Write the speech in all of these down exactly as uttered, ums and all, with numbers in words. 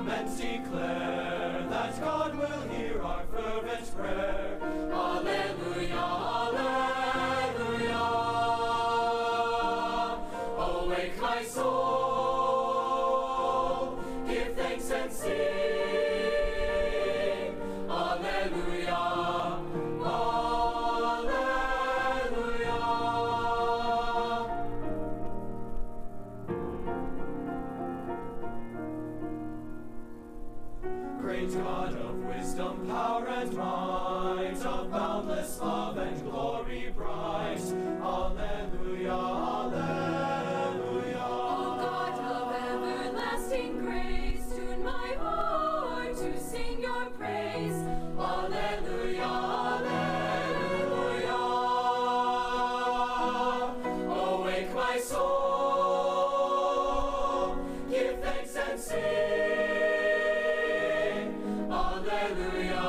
come and declare that God will hear our fervent prayer. Alleluia, alleluia. Awake my soul, give thanks and sing. Alleluia, alleluia. Great God of wisdom, power, and might, of boundless love and glory bright. Alleluia, alleluia. O God of everlasting grace, tune my heart to sing your praise. Alleluia, alleluia. Awake my soul, give thanks and sing. Alleluia,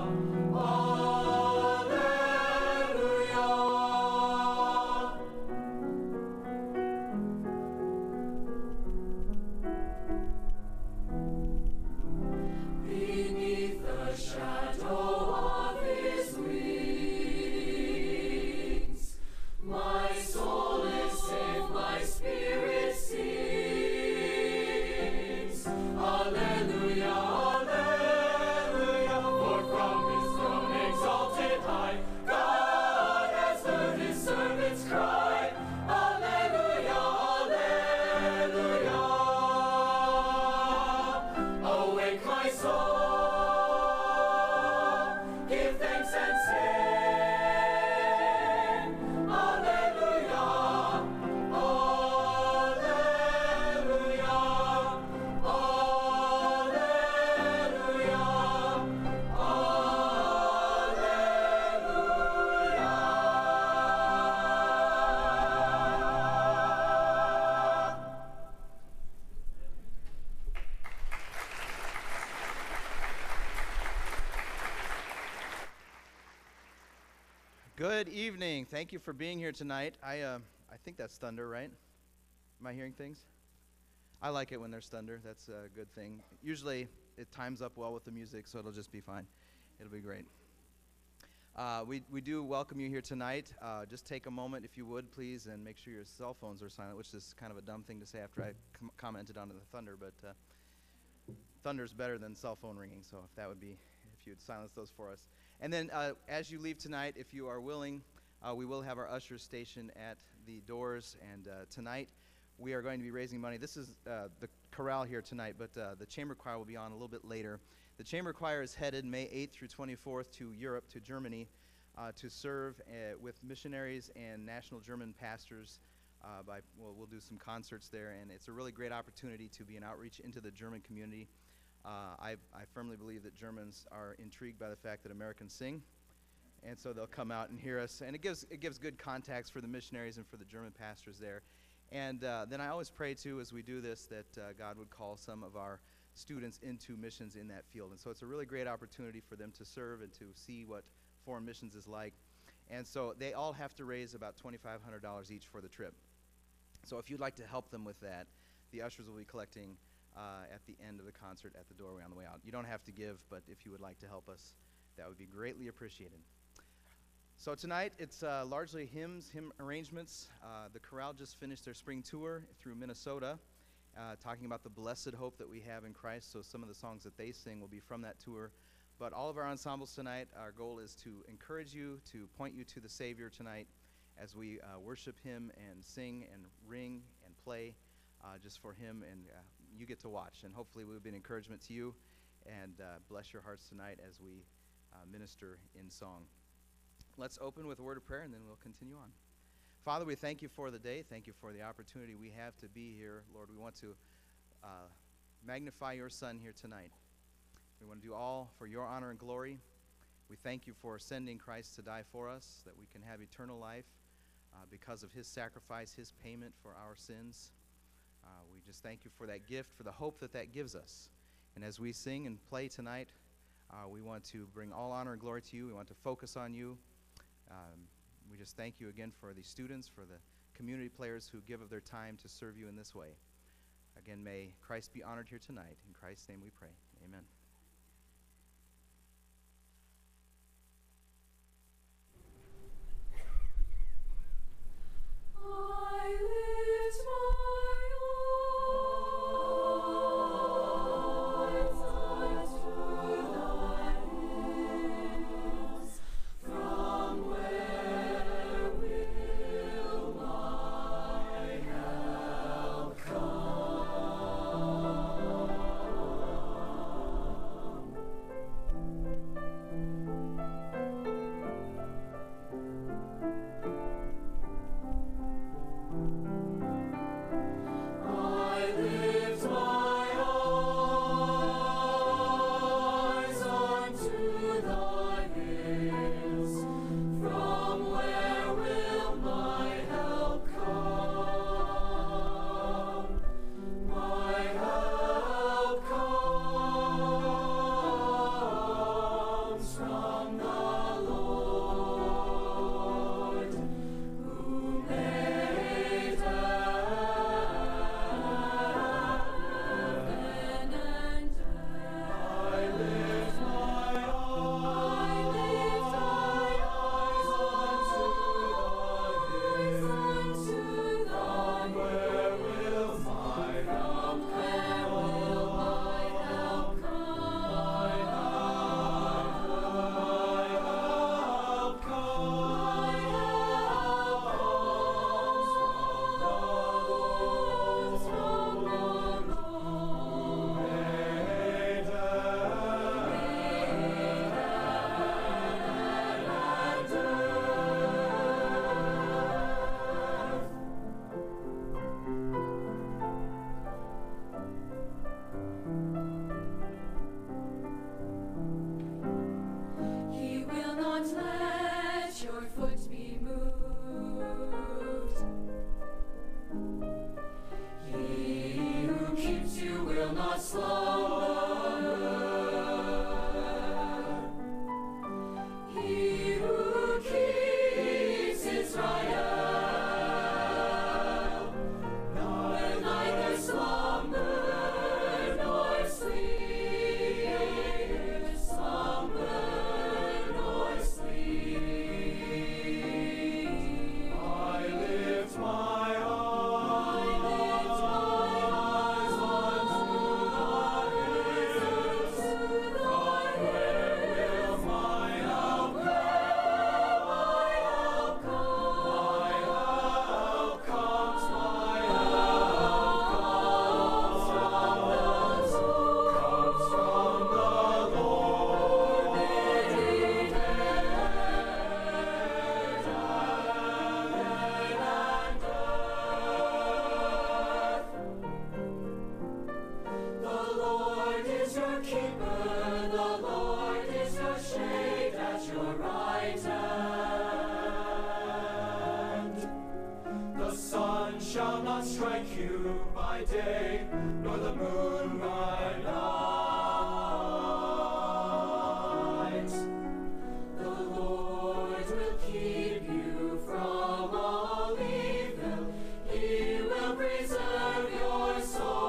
alleluia. Beneath the shadow of his wings, my soul is safe, my spirit sings. Alleluia, alleluia. For from his throne exalted high, God has heard his servants cry. Alleluia, alleluia. Awake my soul, give thanks and sing. Alleluia, alleluia, Good evening. Thank you for being here tonight. I uh, I think that's thunder, right? Am I hearing things? I like it when there's thunder. That's a good thing. Usually it times up well with the music, so it'll just be fine. It'll be great. Uh, we, we do welcome you here tonight. Uh, just take a moment, if you would, please, and make sure your cell phones are silent, which is kind of a dumb thing to say after I com- commented on the thunder, but uh, thunder's better than cell phone ringing, so if that would be, if you'd silence those for us. And then uh, as you leave tonight, if you are willing, uh, we will have our ushers stationed at the doors, and uh, tonight we are going to be raising money. This is uh, the chorale here tonight, but uh, the chamber choir will be on a little bit later. The chamber choir is headed May eighth through twenty-fourth to Europe, to Germany, uh, to serve uh, with missionaries and national German pastors. Uh, by well, we'll do some concerts there, and it's a really great opportunity to be an outreach into the German community. Uh, I, I firmly believe that Germans are intrigued by the fact that Americans sing, and so they'll come out and hear us, and it gives it gives good contacts for the missionaries and for the German pastors there. And uh, then I always pray too, as we do this, that uh, God would call some of our students into missions in that field. And so it's a really great opportunity for them to serve and to see what foreign missions is like. And so they all have to raise about twenty-five hundred dollars each for the trip. So if you'd like to help them with that, the ushers will be collecting uh, at the end of the concert at the doorway on the way out. You don't have to give, but if you would like to help us, that would be greatly appreciated. So tonight, it's uh, largely hymns, hymn arrangements. Uh, the chorale just finished their spring tour through Minnesota, uh, talking about the blessed hope that we have in Christ. So some of the songs that they sing will be from that tour. But all of our ensembles tonight, our goal is to encourage you, to point you to the Savior tonight as we uh, worship Him and sing and ring and play uh, just for Him. And uh, you get to watch. And hopefully we'll be an encouragement to you, and uh, bless your hearts tonight as we uh, minister in song. Let's open with a word of prayer, and then we'll continue on. Father, we thank you for the day. Thank you for the opportunity we have to be here. Lord, we want to uh, magnify your Son here tonight. We want to do all for your honor and glory. We thank you for sending Christ to die for us, that we can have eternal life uh, because of his sacrifice, his payment for our sins. Uh, we just thank you for that gift, for the hope that that gives us. And as we sing and play tonight, uh, we want to bring all honor and glory to you. We want to focus on you. Um, we just thank you again for the students, for the community players who give of their time to serve you in this way. Again, may Christ be honored here tonight. In Christ's name we pray. Amen. I lift my eyes unto thy hills. From where will my help I lift my eyes unto thy hills. From where will my help come? My help comes from the Lord, who made heaven and earth. I lift my eyes, unto thy hills. Where will my help come? Where will my help come? My help comes. My help comes from the Lord, made He will not let your foot be moved. He who keeps you will not slumber. He who keeps Israel will neither slumber nor sleep, slumber nor sleep. I lift my eyes unto thy hills. From where will my help come? My help comes. My help comes. My help comes from the Lord, made heaven and earth. The Lord is your keeper, the Lord is your shade at your right hand. The sun shall not strike you by day, nor the moon by night. The Lord will keep you from all evil. He will preserve your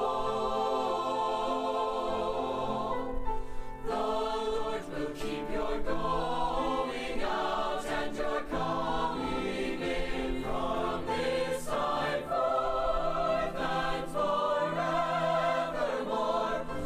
soul. The Lord will keep your going out and your coming in from this time forth and forevermore.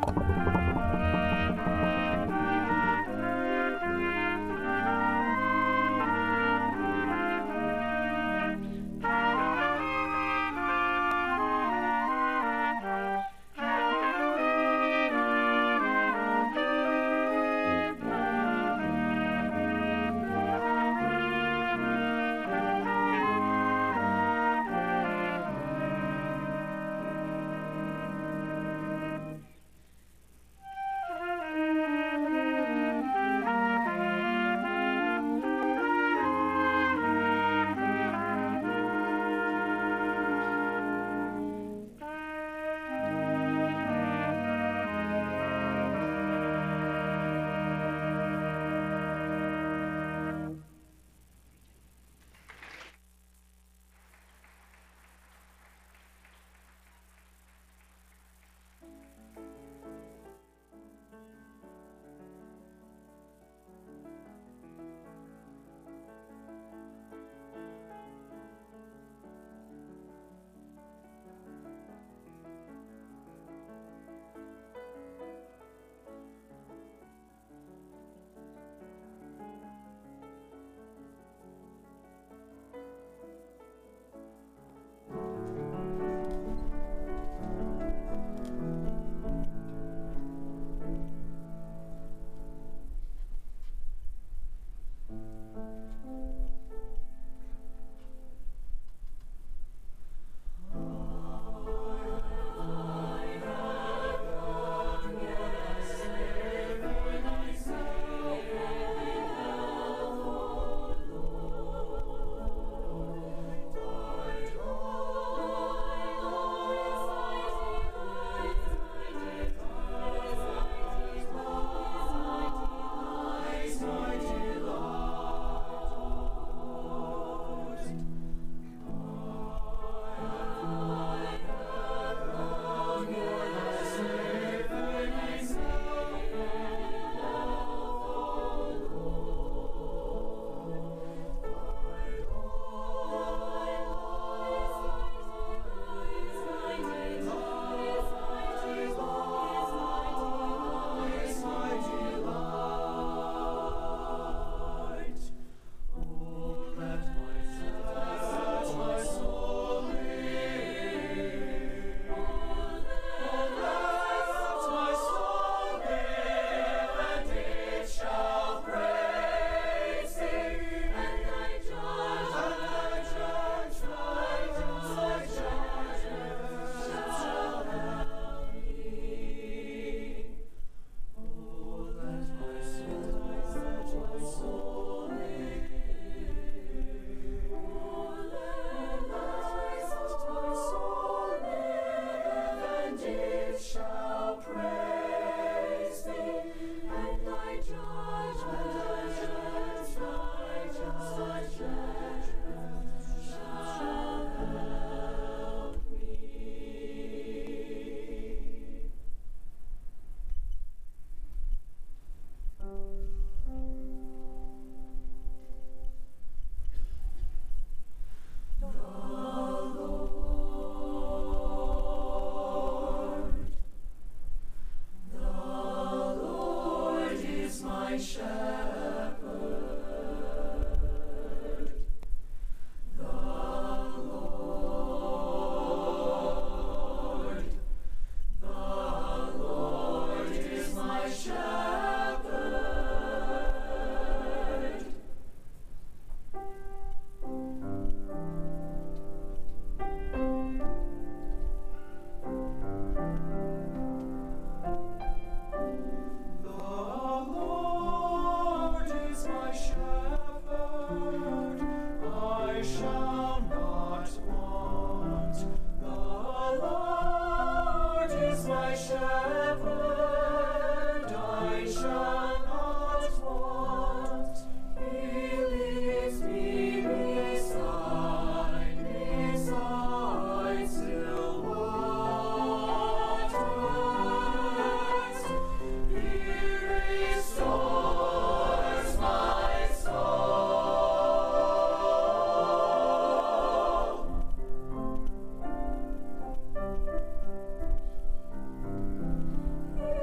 He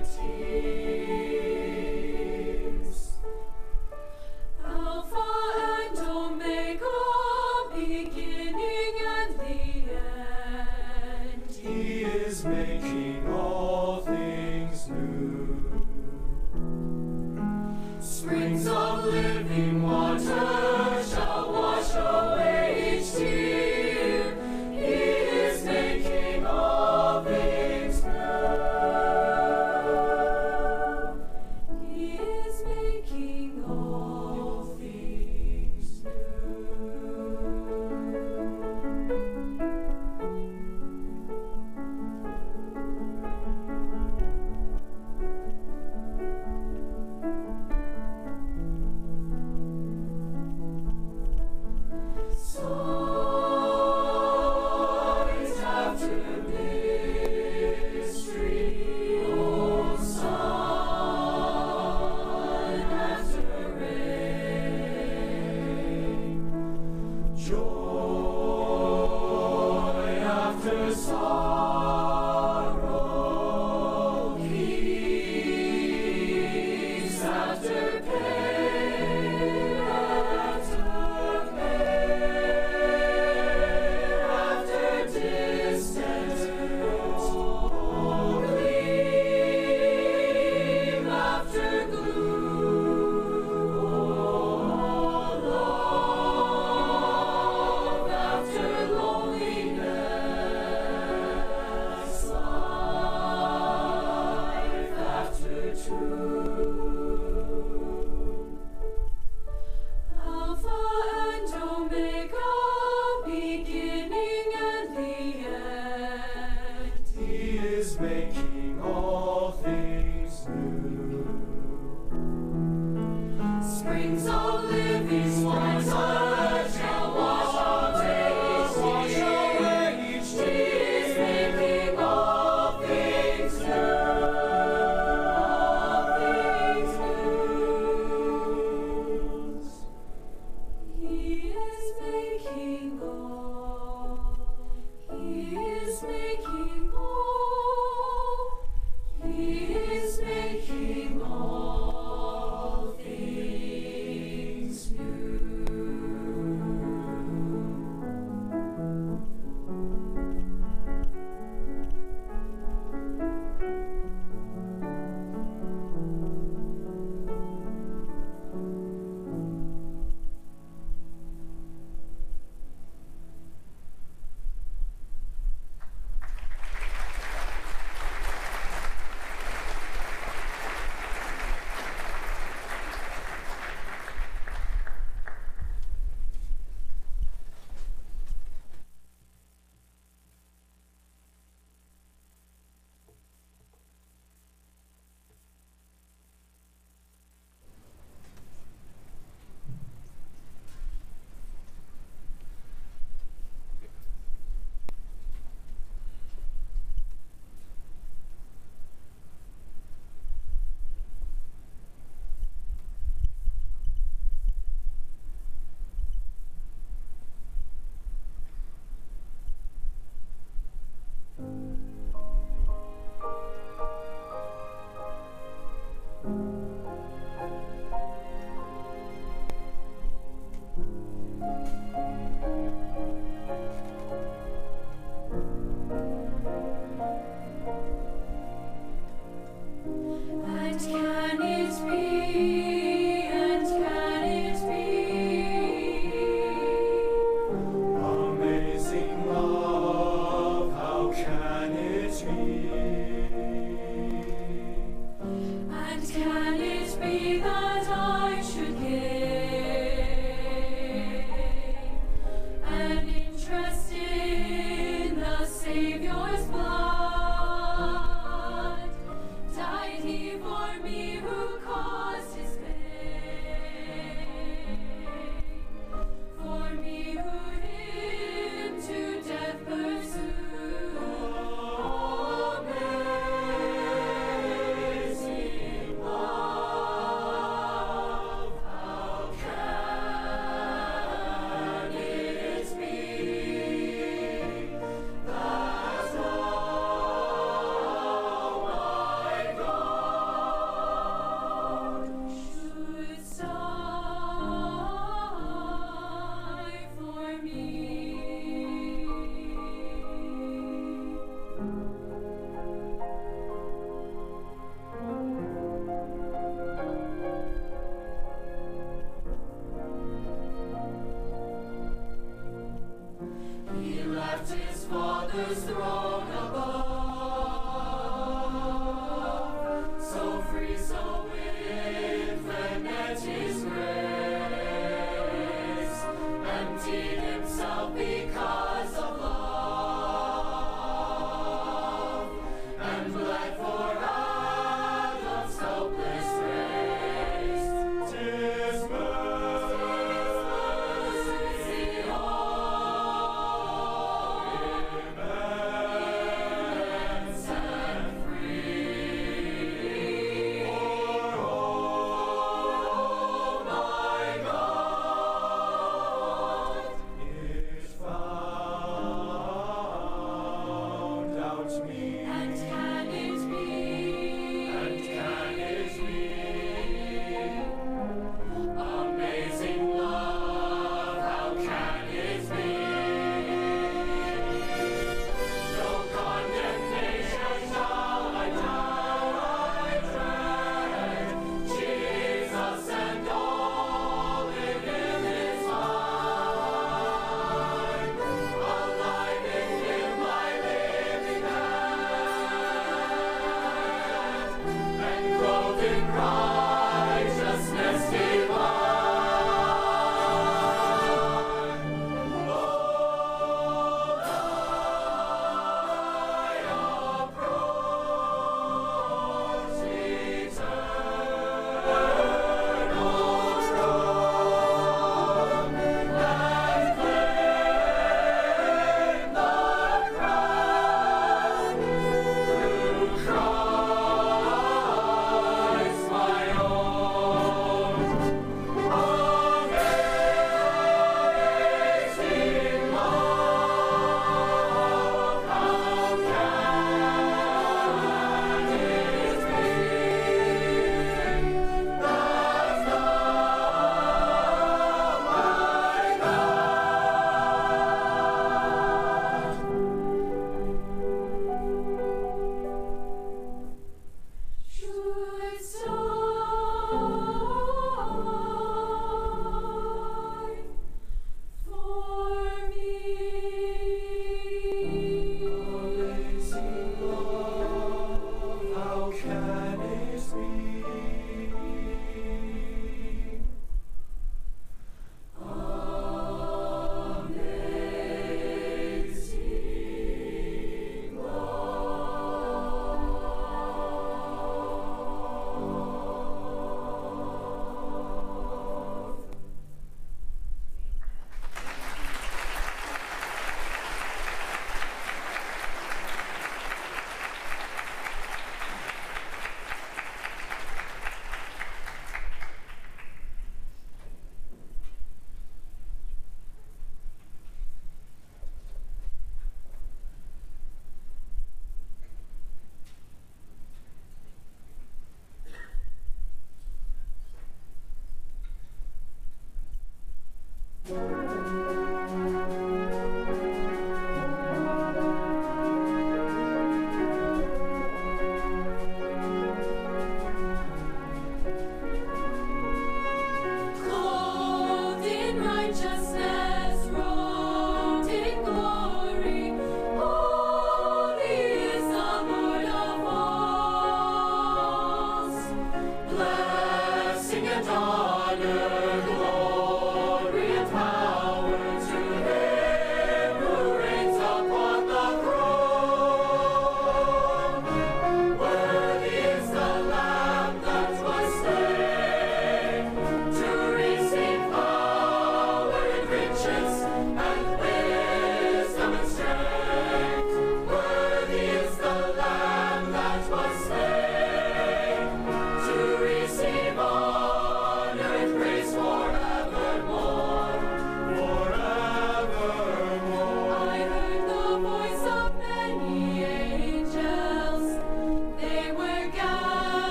Making all things new.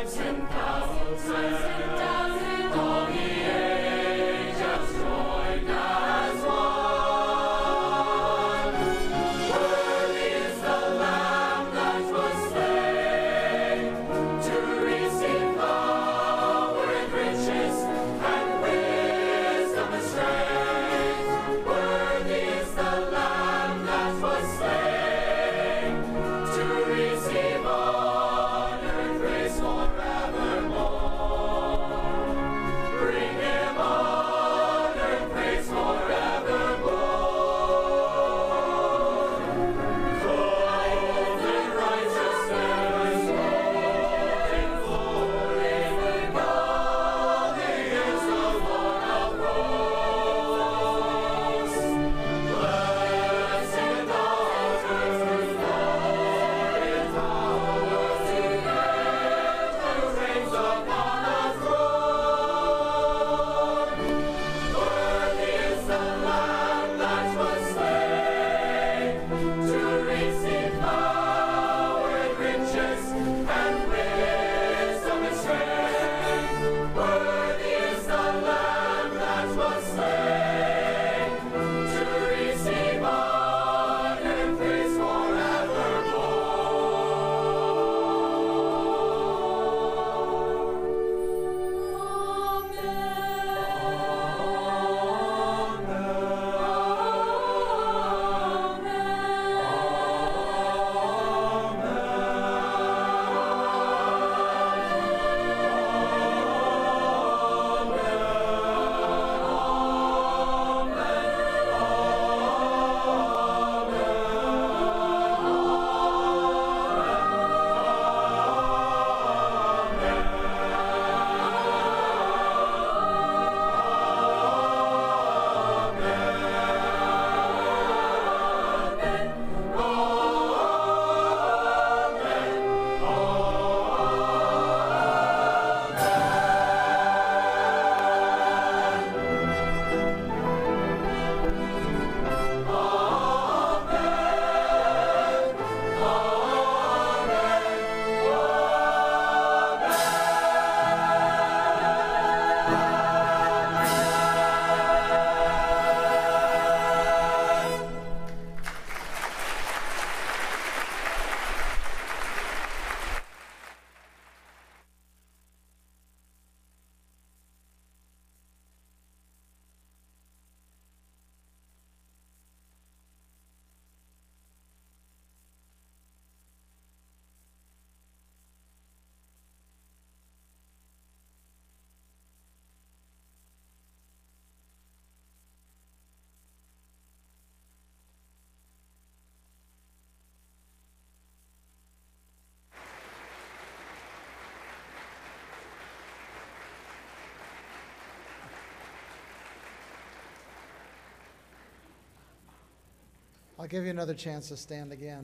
I'll give you another chance to stand again.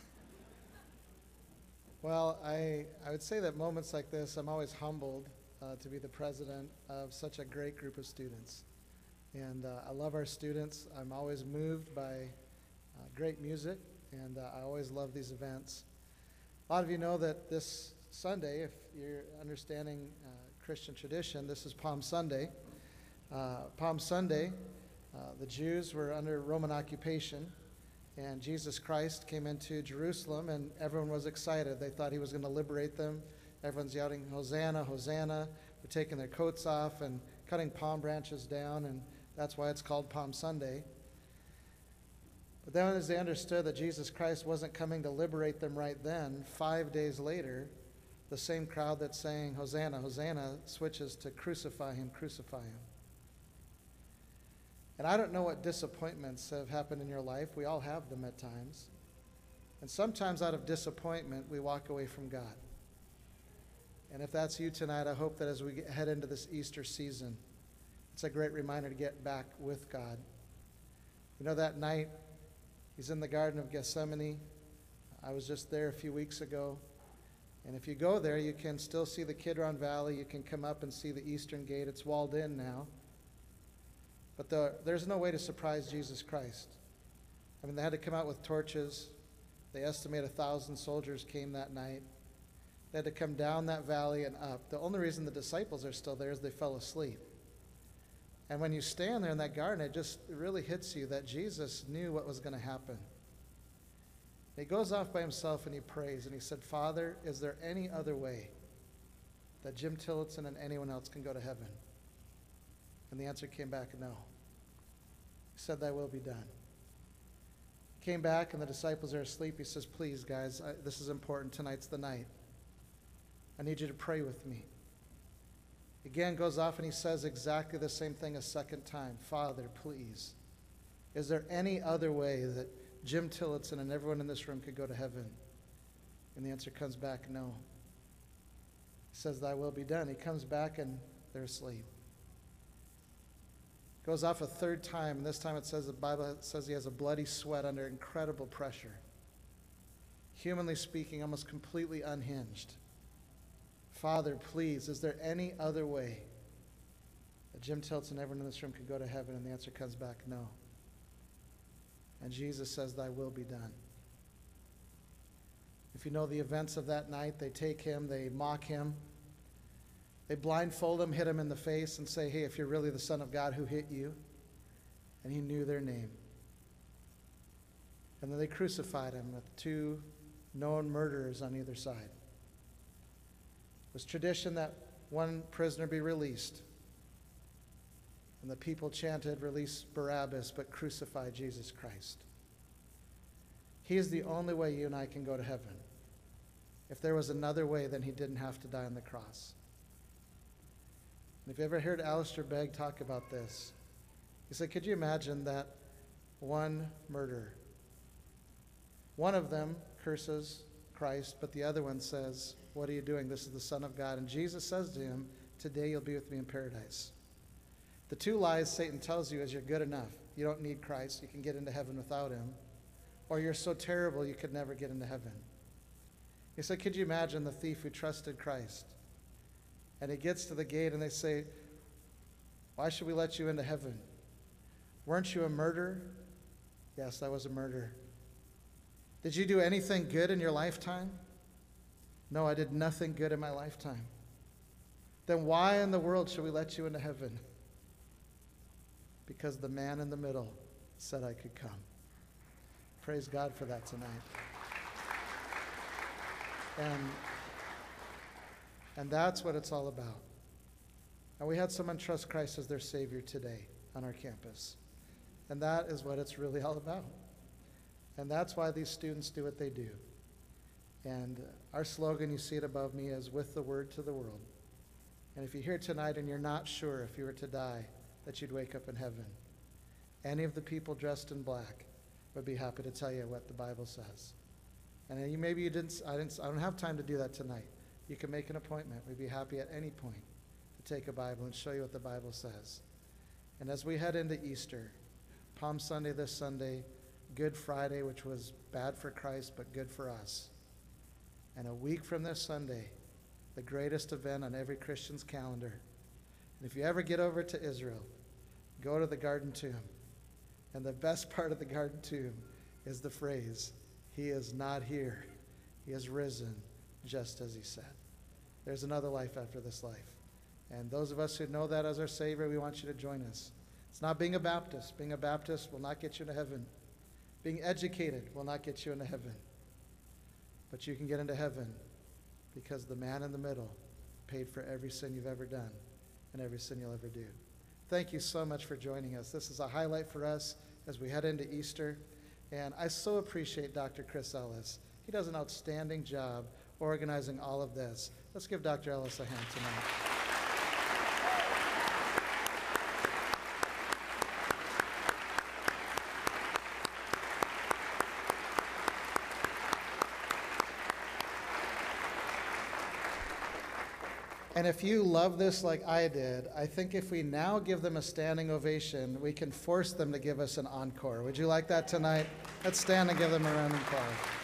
Well, I, I would say that moments like this, I'm always humbled uh, to be the president of such a great group of students. And uh, I love our students. I'm always moved by uh, great music, and uh, I always love these events. A lot of you know that this Sunday, if you're understanding uh, Christian tradition, this is Palm Sunday. Uh, Palm Sunday, uh, the Jews were under Roman occupation, and Jesus Christ came into Jerusalem, and everyone was excited. They thought he was going to liberate them. Everyone's yelling, Hosanna, Hosanna. They're taking their coats off and cutting palm branches down, and that's why it's called Palm Sunday. But then as they understood that Jesus Christ wasn't coming to liberate them right then, five days later, the same crowd that's saying, Hosanna, Hosanna, switches to crucify him, crucify him. And I don't know what disappointments have happened in your life. We all have them at times. And sometimes out of disappointment, we walk away from God. And if that's you tonight, I hope that as we head into this Easter season, it's a great reminder to get back with God. You know, that night, he's in the Garden of Gethsemane. I was just there a few weeks ago. And if you go there, you can still see the Kidron Valley. You can come up and see the Eastern Gate. It's walled in now. But the, there's no way to surprise Jesus Christ. I mean, they had to come out with torches. They estimate a thousand soldiers came that night. They had to come down that valley and up. The only reason the disciples are still there is they fell asleep. And when you stand there in that garden, it just it really hits you that Jesus knew what was going to happen. He goes off by himself and he prays, and he said, Father, is there any other way that Jim Tillotson and anyone else can go to heaven? And the answer came back, no. He said, thy will be done. He came back and the disciples are asleep. He says, please, guys, I, this is important. Tonight's the night. I need you to pray with me. Again, goes off and he says exactly the same thing a second time. Father, please, is there any other way that Jim Tillotson and everyone in this room could go to heaven? And the answer comes back, no. He says, thy will be done. He comes back and they're asleep. Goes off a third time, and this time it says, the Bible says he has a bloody sweat under incredible pressure. Humanly speaking, almost completely unhinged. Father, please, is there any other way that Jim Tillotson and everyone in this room could go to heaven? And the answer comes back, no. And Jesus says, thy will be done. If you know the events of that night, they take him, they mock him, they blindfold him, hit him in the face, and say, hey, if you're really the Son of God, who hit you? And he knew their name. And then they crucified him with two known murderers on either side. It was tradition that one prisoner be released. And the people chanted, release Barabbas, but crucify Jesus Christ. He is the only way you and I can go to heaven. If there was another way, then he didn't have to die on the cross. And if you ever heard Alistair Begg talk about this, he said, could you imagine that one murderer? One of them curses Christ, but the other one says, what are you doing? This is the Son of God. And Jesus says to him, today you'll be with me in paradise. The two lies Satan tells you is you're good enough. You don't need Christ. You can get into heaven without him. Or you're so terrible you could never get into heaven. He said, could you imagine the thief who trusted Christ? And he gets to the gate and they say, why should we let you into heaven? Weren't you a murderer? Yes, I was a murderer. Did you do anything good in your lifetime? No, I did nothing good in my lifetime. Then why in the world should we let you into heaven? Because the man in the middle said I could come. Praise God for that tonight. And, and that's what it's all about. And we had someone trust Christ as their Savior today on our campus. And that is what it's really all about. And that's why these students do what they do. And our slogan, you see it above me, is with the word to the world. And if you're here tonight and you're not sure if you were to die that you'd wake up in heaven, any of the people dressed in black would be happy to tell you what the Bible says. And you, maybe you didn't I, didn't, I don't have time to do that tonight. You can make an appointment. We'd be happy at any point to take a Bible and show you what the Bible says. And as we head into Easter, Palm Sunday this Sunday, Good Friday, which was bad for Christ but good for us, and a week from this Sunday, the greatest event on every Christian's calendar. And if you ever get over to Israel, go to the Garden Tomb. And the best part of the Garden Tomb is the phrase, he is not here. He has risen just as he said. There's another life after this life. And those of us who know that as our Savior, we want you to join us. It's not being a Baptist. Being a Baptist will not get you into heaven. Being educated will not get you into heaven. But you can get into heaven because the man in the middle paid for every sin you've ever done and every sin you'll ever do. Thank you so much for joining us. This is a highlight for us as we head into Easter. And I so appreciate Doctor Chris Ellis. He does an outstanding job organizing all of this. Let's give Doctor Ellis a hand tonight. And if you love this like I did, I think if we now give them a standing ovation, we can force them to give us an encore. Would you like that tonight? Let's stand and give them a round of applause.